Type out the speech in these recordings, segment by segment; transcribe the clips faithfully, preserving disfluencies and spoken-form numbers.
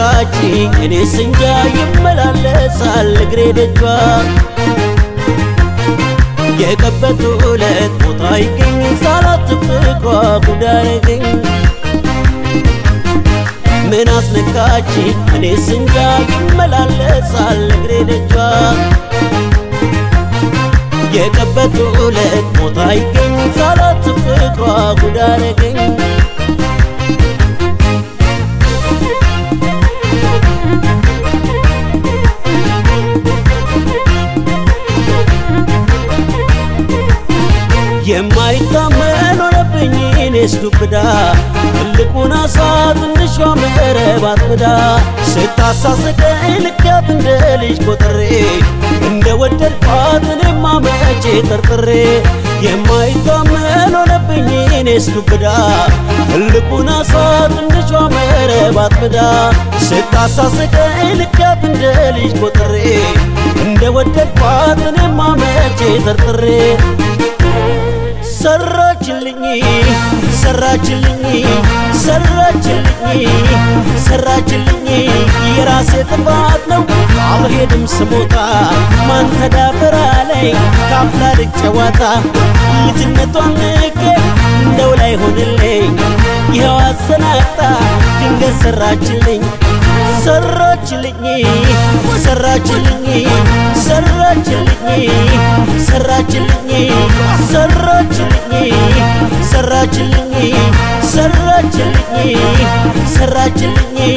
አስነካችኝ እኔ ስንጃ ይመላለሳል እግሬ ደጇ የቀበቱ ዕለት ቦታ ይገኝ ሳላት ፍቅሯ ጉዳረገኝ ምን አስነካችኝ እኔ ስንጃ ይመላለሳል እግሬ ደጇ የቀበቱ ዕለት ቦታ ይገኝ ሳላት ፍቅሯ ጉዳረገኝ የማይታመን ሆነብኝ እኔስ ዱብዳ ትልቁን አሳ ትንሿ መረብ አጥምዳ ስታሳስቀኝ ልካት እንደ ልጅ ቆጥሬ እንደ ወደድኳት እኔማ መቼ ጠርጥሬ የማይታመን ሆነብኝ እኔስ ዱብዳ ትልቁን አሳ ትንሿ መረብ አጥምዳ ስታሳስቀኝ ልካት እንደ ልጅ ቆጥሬ እንደ ወደድኳት እኔማ መቼ ጠርጥሬ ሰራችልኝ ሰራችልኝ ሰራችልኝ ሰራችልኝ የራሴ ጥፋት ነው አልሄድም ስሞታ ማን ተዳፈራ ላይ ካፍላ ልጨዋታ ልጅነቷን ልኬ እንደው ላይ ሆንልኝ ይኸው አሰናጣ ድንገት ሰራችልኝ ሰራችልኝ ሰራችልኝ ሰራችልኝ ሰራችልኝ ሰራችልኝ ሰራችልኝ ሰራችልኝ ሰራችልኝ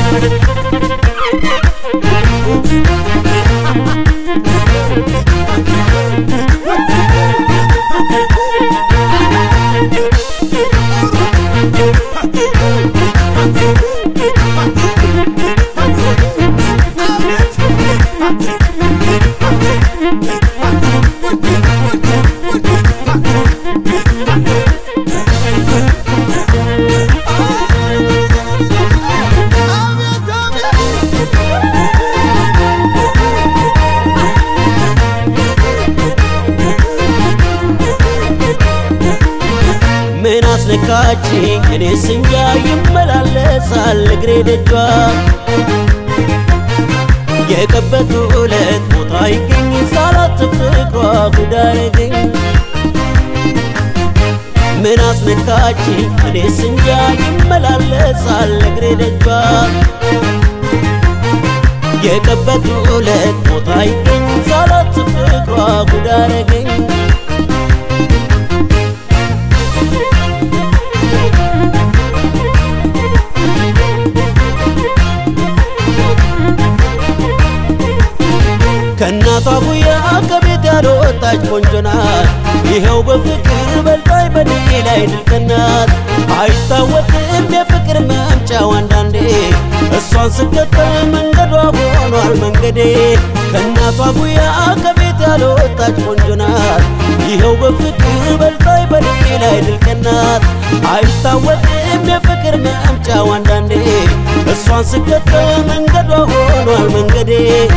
ምን አስነካችኝ እኔ ስንጃ ይመላለሳል እግሬ ደጇ የቀበቱ ዕለት ቦታ ይገኝ ሳላት ፍቅሯ ጉዳረገኝ ምን አስነካችኝ እኔ ስንጃ ይመላለሳል እግሬ ደጇ የቀበቱ ዕለት ቦታ ይገኝ ሳላት ፍቅሯ ጉዳረገኝ ከናቷ ጉያ ከቤት ያልወጣች ቆንጆ ናት ይኸው በፍቅር በልጣይ በኔ ላይ ድልቀናት አይታወቅም የፍቅር መምጫው አንዳንዴ እሷን ስከተል መንገዷ ሆኗል መንገዴ ከናቷ ጉያ ከቤት ያልወጣች ቆንጆ ናት ይኸው በፍቅር በልጣይ በኔ ላይ ድልቀናት አይታወቅም የፍቅር መምጫው አንዳንዴ እሷን ስከተል መንገዷ ሆኗል መንገዴ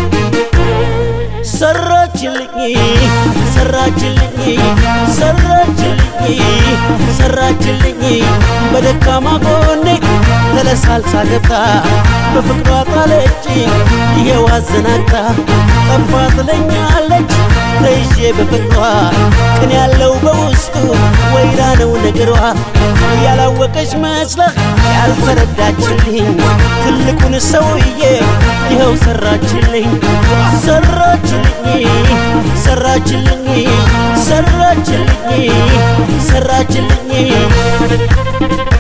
ሰራችልኝ ሰራችልኝ ሰራችልኝ ሰራችልኝ በደካማ ጎኔ ተለሳልሳ ገብታ በፍቅሯ ጣለችኝ ይኸው አዘናግታ ጠፋ ትለኛለች ተይዤ በፍቅሯ ቅን ያለው በውስጡ ወይራ ነው ነገሯ ያላወቀች መስላ ያልተረዳችልኝ ትልቁን ሰውዬ ይኸው ሰራችልኝ ሰራችልኝ ሰራችልኝ ሰራችልኝ ሰራችልኝ